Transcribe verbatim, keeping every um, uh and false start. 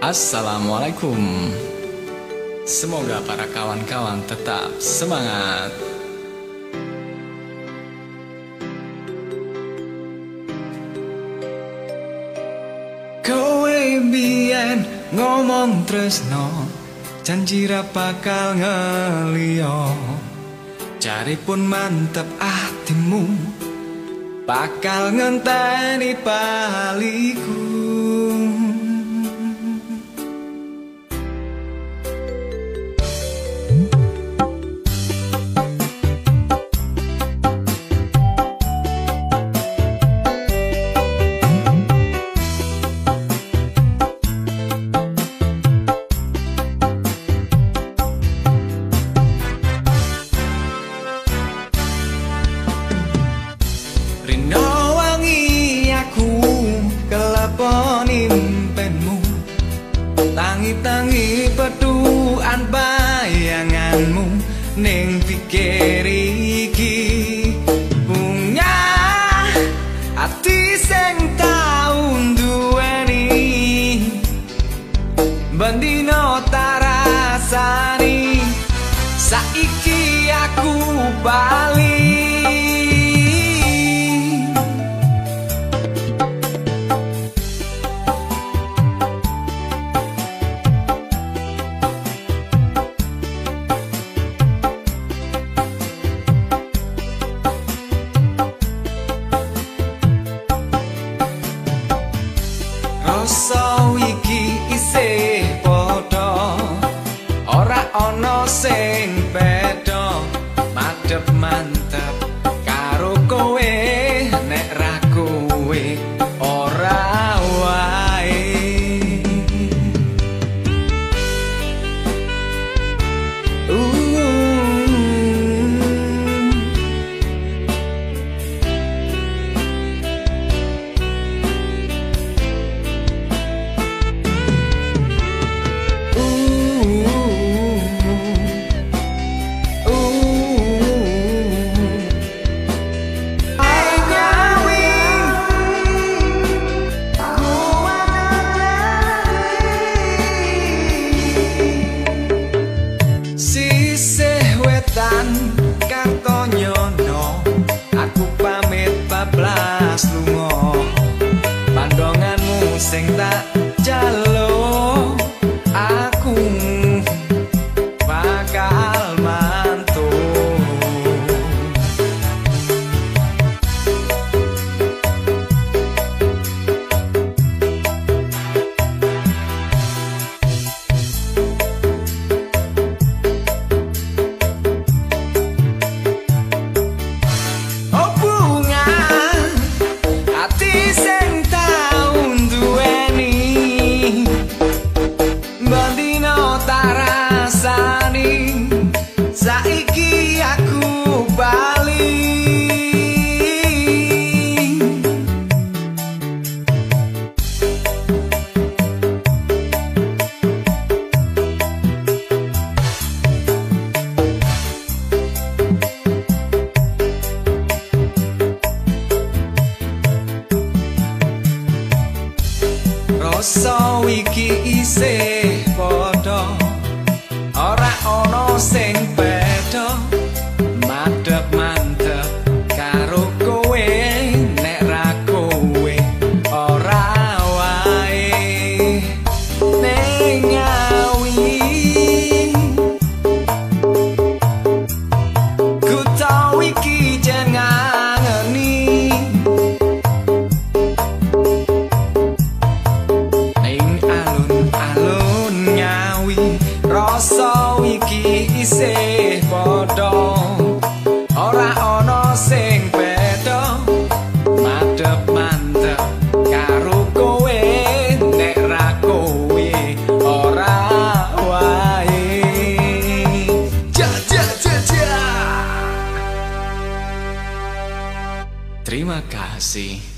Assalamualaikum. Semoga para kawan-kawan tetap semangat. Kowe biyen ngomong tresno, janji ra bakal ngeliyo. Jaripun mantep atimu, bakal ngenteni baliku. Rino wangi aku keleponi impenmu, tangi-tangi peduan bayanganmu ning pikir iki. Bunga ati sing tau duweni, bendino tak rasani, saiki aku bali. Rasa iki isih padha, ora ana sing beda. Madhep mantep karo kowe, nek ra kowe ora wae. Kartonyono, aku pamit bablas lunga. Pandonganmu sing tak jalo, aku bakal mantul. Saiki aku bali. Rasa iki isih padha, ora ana sing beda. Madhep mantep karo kowe, nek ra kowe ora wae. Ning Ngawi ku tau iki jan ngangeni, ning alun-alun Ngawi rasa iki isih padha, ora ana sing beda. Madhep mantep karo kowe, nek ra kowe ora wae. Ja ja ja ja. Terima kasih.